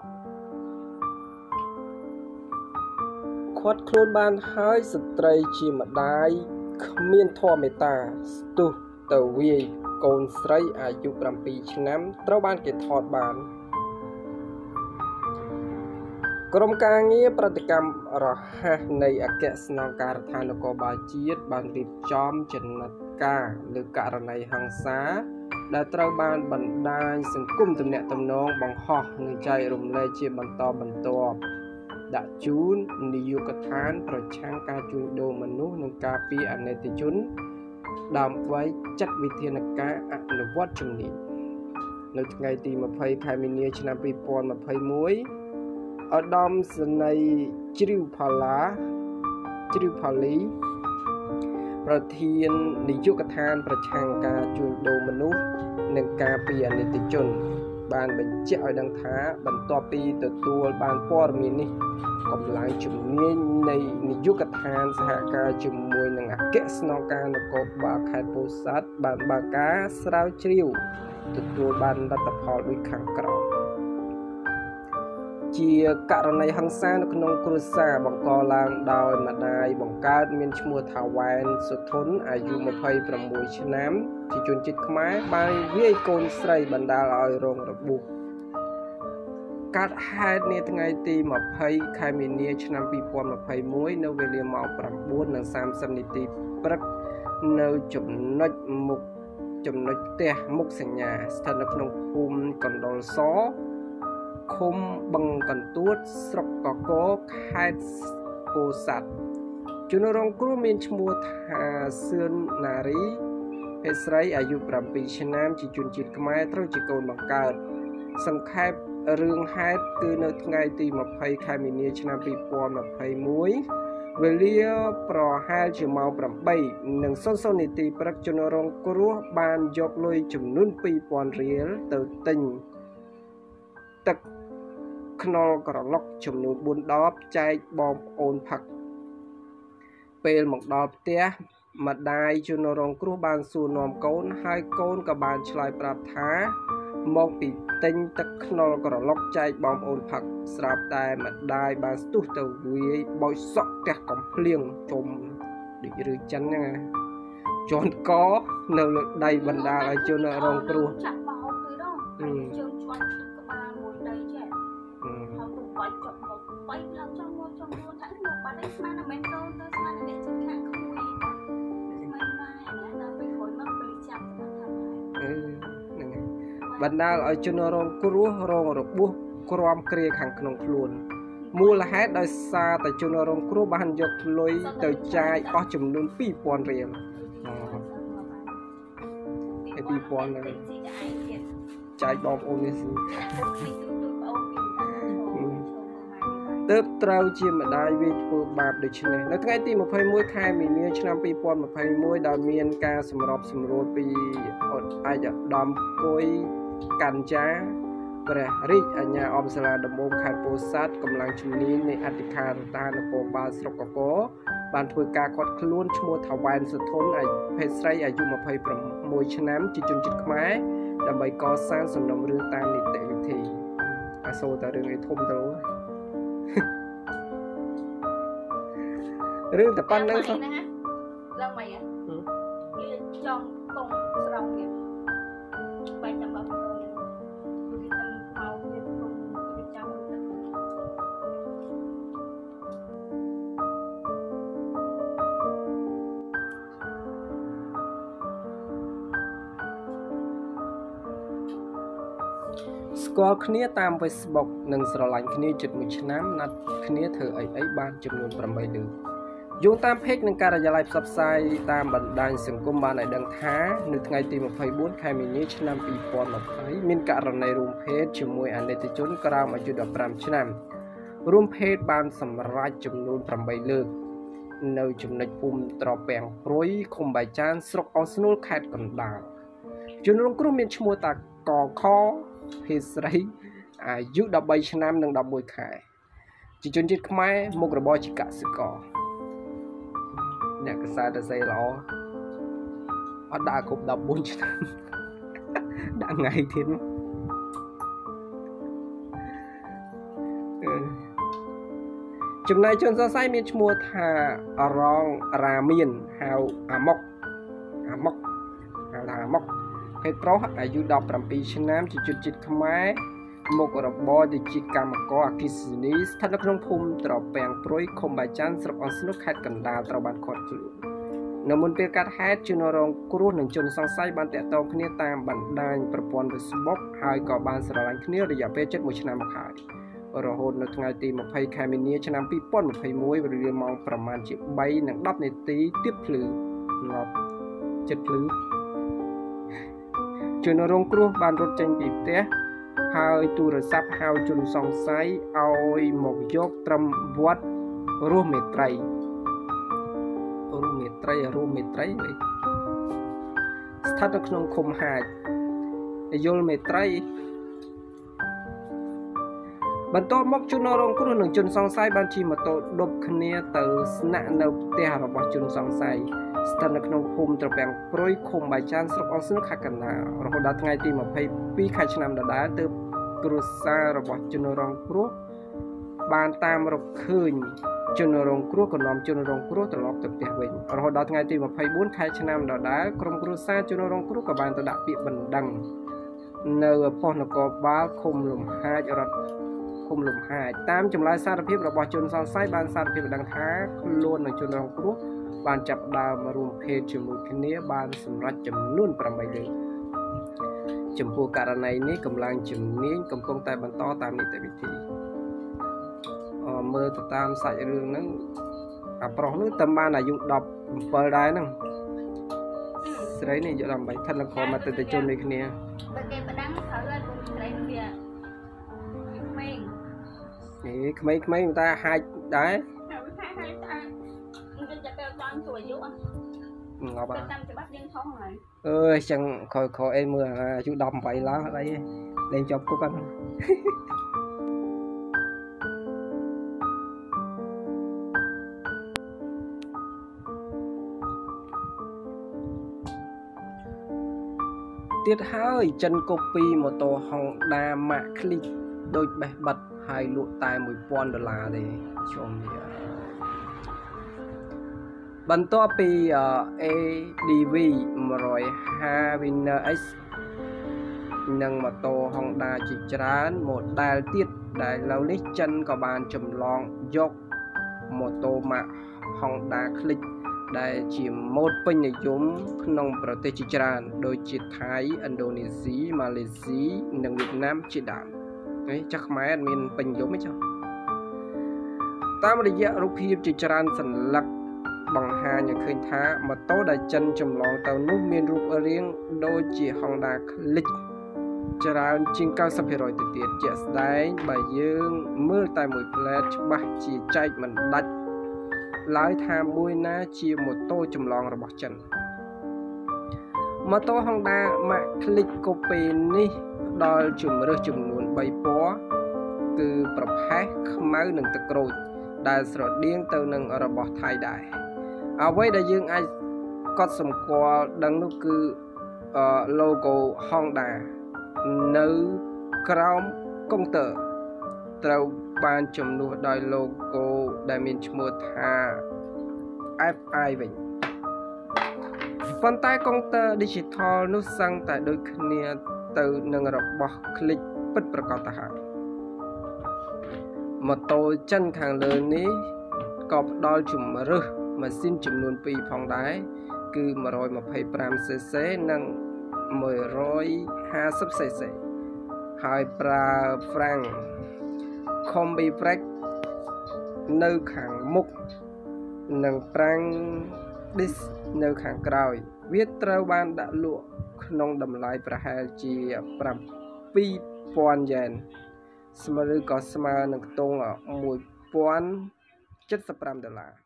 Khuất khuôn ban hai sợi trai chỉ mà đai miên thọ mê ta stu tàu vi cồn sấyอายุ7 năm trâu ban kết thọt ban ក្រុមការងារប្រតិកម្មរហ័សនៃអគ្គស្នងការដ្ឋាននគរបាលជាតិបានរៀបចំចំណាត់ការលើករណីហិង្សាដែលត្រូវបានបណ្ដាញសង្គមទំនាក់ទំនងបង្ហោះនិងចែករំលែកជាបន្តបន្ទាប់ដាក់ជូននាយកដ្ឋានប្រឆាំងការជួញដូរមនុស្សនិងការពារអនិច្ចជនដើម្បីចាត់វិធានការអនុវត្តជំនាញនៅថ្ងៃទី 20 ខែមីនា ឆ្នាំ 2021 ឧត្តមសេនីយ៍ជ្រីវផល្លីប្រធាននាយកដ្ឋានប្រឆាំងការជួញដូរមនុស្សនិងការពារអនិច្ចជនបានបញ្ជាក់ឲ្យដឹងថាបន្ទាប់ពីទទួលបានព័ត៌មាននេះកម្លាំងជំនាញនៃនាយកដ្ឋានសហការជាមួយនឹងអគ្គស្នងការនគរបាលខេត្តពោធិ៍សាត់បានបើកការស្រាវជ្រាវទទួលបានលទ្ធផលដូចខាងក្រោម ជាករណីហិង្សានៅក្នុងគ្រួសារបង្កឡើងដោយម្ដាយបង្កើតមានឈ្មោះថាវ៉ែនសុធនអាយុ 26 ឆ្នាំជាជនជាតិខ្មែរបានវាយកូនស្រីបណ្ដាលឲ្យរងរបួសកើតហេតុនាថ្ងៃទី 20 ខែមីនា ឆ្នាំ 2021 នៅវេលាម៉ោង 9:30 នាទីព្រឹកនៅចំណុចផ្ទះមុខសញ្ញាស្ថិតនៅក្នុងភូមិកណ្ដុលស ឃុំបឹងកន្ទួតស្រុកកកខេត្តពោធិ៍សាត់ជនរងគ្រោះមានឈ្មោះថាសឿនណារីភេទស្រីអាយុ 7 ឆ្នាំជាជនជាតិខ្មែរត្រូវជាកូនបង្កើតសង្ខេបរឿងហេតុគឺនៅថ្ងៃទី 20 ខែមីនា ឆ្នាំ 2021 វេលាប្រហែលជាម៉ោង 8:00 នាទីព្រឹកជនរងគ្រោះបានយកលុយចំនួន 2,000 រៀលទៅទិញទឹកខ្នុរក្រឡុកចំនួន 4 ដបចែកបងប្អូនផឹកពេលមកដល់ផ្ទះម្ដាយជនរងគ្រោះបានសួរនាំកូនហើយកូនក៏បានឆ្លើយប្រាប់ថាមកពីទិញទឹកខ្នុរក្រឡុកចែកបងប្អូនផឹកស្រាប់តែម្ដាយបានស្ទុះទៅវាយបោចសក់ផ្ទះកំភ្លៀងជុំដូចឬចិនហ្នឹងជន់កនៅលើដៃបណ្ដាលឲ្យជនរងគ្រោះចាក់បោកទៅដល់ជើងឆ្វាត់ក្បាលមួយដីចេះហើយទៅបាច់ចាប់មកបាច់ឡើងចំមកថាមកបាត់ឯងស្មានតែមិនកូនទៅស្មានតែអ្នកជិតខាងក្មួយស្មានដែរដល់ពេលក្រោយមកពេលចាប់ទៅថាហ្នឹងបណ្ដាលឲ្យជនរងគ្រោះរងរបួសក្រំគ្រាខាងក្នុងខ្លួនមូលហេតុដោយសារតែជនរងគ្រោះបានយកលុយទៅចាយអស់ចំនួន 2,000 រៀល2,000 ហ្នឹងចាយបងប្អូននេះទើបត្រូវជាម្ដាយវាធ្វើបាបដូច្នេះនៅថ្ងៃទី 21 ខែមីនា ឆ្នាំ 2021 ដោយមានការសម្របសម្រួលពីឯកឧត្តមគុយកាន់ចាព្រះរាជអាជ្ញាអបសាលាដំបងខេត្តពោធិ៍សាត់កម្លាំងជំនាញនៃអធិការដ្ឋាននគរបាលស្រុកកកបានធ្វើការឃាត់ខ្លួនឈ្មោះថាវ៉ែនសុធនភេទស្រីអាយុ 26 ឆ្នាំជាជនជាតិខ្មែរដើម្បីកសាងសំណុំរឿងតាមនីតិវិធីអាសូរតែរឿងឯធំទៅរឿងតែប៉ុណ្្នឹងទៅឡើងមកយើងចង់កងស្រង់ទៀតបែកចាំបើទៅវាទៅមកវាគុំវាចាំទៅស្គាល់គ្នាតាម Facebook និងស្រឡាញ់គ្នាជិត 1 ឆ្នាំណាត់គ្នាធ្វើអីបានចំនួន 8 លើកយោងតាមเพจនិងការិយាល័យផ្សព្វផ្សាយតាមបណ្ដាញសង្គមបានឲ្យដឹងថានៅថ្ងៃទី 24 ខែមីនា ឆ្នាំ 2020 មានករណីរួមភេទជាមួយអនិច្ចជនក្រោមអាយុ 15 ឆ្នាំរួមភេទបានសម្រេចចំនួន 8 លើកនៅចំណុចភូមិត្រពាំងព្រួយឃុំបាយចានស្រុកអស្នូលខេត្តកណ្ដាលជនរងគ្រោះមានឈ្មោះតាកខភេទស្រីអាយុ 13 ឆ្នាំនិង 11 ខែជាជនជាតិខ្មែរមុខរបរជាកសិករអ្នកកសែតស្អីល្អអត់ដាក់គ្រប់ 14 ឆ្នាំដាក់ថ្ងៃទៀតចំណែកជនសរសៃមានឈ្មោះថារងរាមានហៅអាម៉ុកហៅថាអាម៉ុកភេទប្រុសអាយុ17ឆ្នាំជាជនជាតិខ្មែរមុខរបរទៅជាកម្មករអគ្គិសនីស្ថិតនៅក្នុងភូមិត្រពាំងព្រួយឃុំបាយច័ន្ទស្រុកអស្នុកខេត្តកណ្ដាលត្រូវបានឃាត់ខ្លួននៅមុនពេលកាត់ហេតុជនរងគ្រោះនិងជនសង្ស័យបានតាក់ទងគ្នាតាមបណ្ដាញប្រព័ន្ធ Facebook ហើយក៏បានស្រឡាញ់គ្នារយៈពេល7ឆ្នាំមកហើយរហូតនៅថ្ងៃទី20ខែមីនាឆ្នាំ2021វេលាម៉ោងប្រមាណជា3:10នាទីទៀតភ្លឺងាប់ចិត្តភ្លឺជនរងគ្រោះបានរត់ចេញពីផ្ទះហើយទូរស័ព្ទហៅជនសង្ស័យឲ្យមកយកត្រឹមវត្តរស់មេត្រីវិញស្ថិតនៅក្នុងឃុំហាចយល់មេត្រីបន្ទាប់មកជនរងគ្រោះនិងជនសង្ស័យបានជិះម៉ូតូដប់គ្នាទៅស្នាក់នៅផ្ទះរបស់ជនសង្ស័យស្ថិតនៅក្នុងភូមិត្រពាំងព្រួយឃុំបាយច័ន្ទស្រុកអស្នុកខេត្តកណ្ដាលរហូតដល់ថ្ងៃទី22ខែឆ្នាំដដែលទើបគ្រួសាររបស់ជនរងគ្រោះបានតាមរកឃើញជនរងគ្រោះក៏នាំជនរងគ្រោះត្រឡប់ទៅផ្ទះវិញរហូតដល់ថ្ងៃទី24ខែឆ្នាំដដែលក្រុមគ្រួសារជនរងគ្រោះក៏បានទៅដាក់ពាក្យបណ្ដឹងនៅប៉ុស្តិ៍នគរបាលឃុំលំហាចរដ្ឋឃុំលំហាចតាមចម្លើយសារភាពរបស់ជនសង្ស័យបានសារភាពបណ្ដឹងថាខ្លួននិងជនរងគ្រោះបានចាប់ដើមរួមភេទជាមួយគ្នាបានសម្រេចចំនួន8លើកចំពោះករណីនេះកម្លាំងជំនាញកំពុងតែបន្តតាមនីតិវិធីមើលទៅតាមសាច់រឿងហ្នឹងអាប្រុសនោះតែបានអាយុ17ដែរហ្នឹងស្រីនេះអាយុ18ស្ថិតនៅក្រោមអតិថិជននេះគ្នាបើគេបណ្ដឹងត្រូវឲ្យកូនស្រីនឹងវាក្មេងនេះក្មេងតែហាច់ដែរហាច់តែមិនទៅទៅតាមជួយអាយុងាប់តាមច្បាប់យើងថោះហើយអើយចឹងក្រោយអីមើលអាយុ18ឡើងអីលេងជាប់គុកហ្នឹងទៀតហើយចិនកូពីម៉ូតូ Honda Max Click ដូចបេះបិទហើយលក់តែ$1000ទេជុំវាបន្ទាប់ពី ADV 150 Winner X និងម៉ូតូ Honda ជាច្រើន model ទៀតដែលឥឡូវនេះចិនក៏បានចម្លងយកម៉ូតូ Max Honda Click ដែលជាម៉ូដពេញនិយមក្នុងប្រទេសជាច្រើនដូចជាថៃឥណ្ឌូនេស៊ីម៉ាឡេស៊ីនិងវៀតណាមជាដើមហើយចាស់ខ្មែរអត់មានពេញនិយមទេចុះតាមរយៈរូបភាពជាច្រើនសន្លឹកបង្ហាញឲ្យឃើញថាម៉ូតូដែលចិនចម្លងទៅនោះមានរូបរាងដូចជា Honda Click ច្រើនជាង 90% ទៅទៀតជាក់ស្ដែងបើយើងមើលតែមួយផ្លែតច្បាស់ជាចែកមិនដាច់ឡើយថាមួយណាជាម៉ូតូចម្លងរបស់ចិនម៉ូតូ Honda Max Click កូពីនេះផ្ដល់ជម្រើសចំនួន3ពណ៌គឺប្រផេះខ្មៅនិងទឹកក្រូចដែលស្រដៀងទៅនឹងរបស់ថៃដែរអ្វីដែលយើងអាចកត់សម្គាល់ដឹងនោះគឺlogo Honda នៅក្រោមកុងទ័រត្រូវបានជំនួសដោយ logo ដែលមានឈ្មោះថា FI វិញប៉ុន្តែកុងទ័រ digital នោះសឹងតែដូចគ្នាទៅនឹងរបស់ Click ពិតប្រាកដទៅហើយម៉ូតូចិនខាងលើនេះក៏ផ្ដល់ជំរើសម៉ាស៊ីនចំនួន2ផងដែរគឺ 125cc និង 150cc ហើយប្រើហ្វ្រាំង Combi brake នៅខាងមុខនិងប្រាំង disc នៅខាងក្រោយវាត្រូវបានដាក់លក់ក្នុងតម្លៃប្រហែលជា$7,000ស្មើឬក៏ស្មើនឹងខ្ទង់$1,075